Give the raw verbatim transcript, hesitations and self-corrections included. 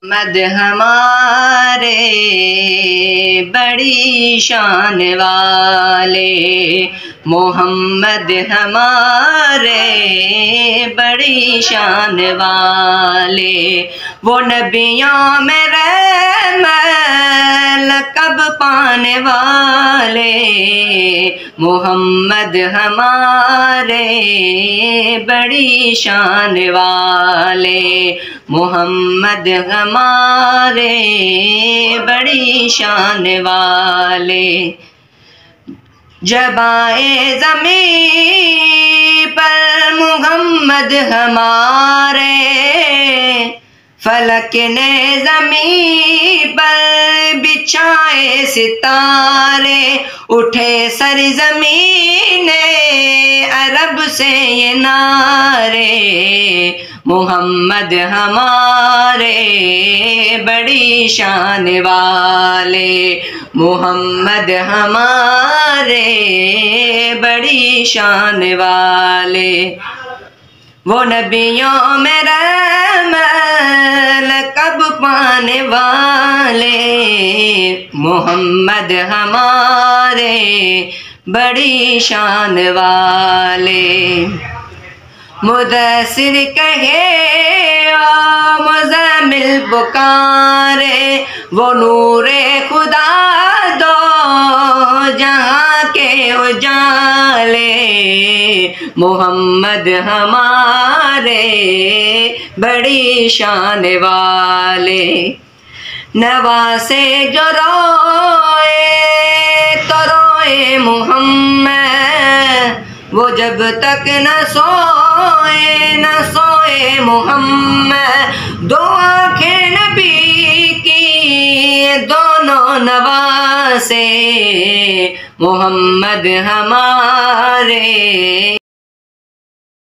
मद हमारे बड़ी शान वाले, मोहम्मद हमारे बड़ी शान वाले, वो नबियों में रहमत लक़ब पाने वाले, मोहम्मद हमारे बड़ी शान वाले, मोहम्मद हमारे बड़ी शान वाले। जब आए ज़मीं पर मोहम्मद हमारे, फलक ने ज़मीं पर बिछाए सितारे, उठे सरज़मीने अरब से ये नारे, मोहम्मद हमारे बड़ी शान वाले, मोहम्मद हमारे बड़ी शान वाले, वो नबियों में रहमत लक़ब पाने वाले, मोहम्मद हमारे बड़ी शान वाले। मुदस्सिर कहे ओ मुज़म्मिल पुकारे, वो नूरे खुदा दो जहाँ के उजाले, मोहम्मद हमारे बड़ी शान वाले। नवासे जो रोए तो रोए मोहम्मद, वो जब तक न सोए न सोए मोहम्मद, दो आँखें नबी की दोनों नवासे, मोहम्मद हमारे